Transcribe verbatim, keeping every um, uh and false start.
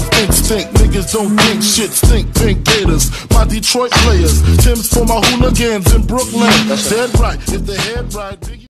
instinct. Niggas don't think shit stink. Pink Gators, my Detroit players. Tim's for my hooligans in Brooklyn. Dead right, if the head right.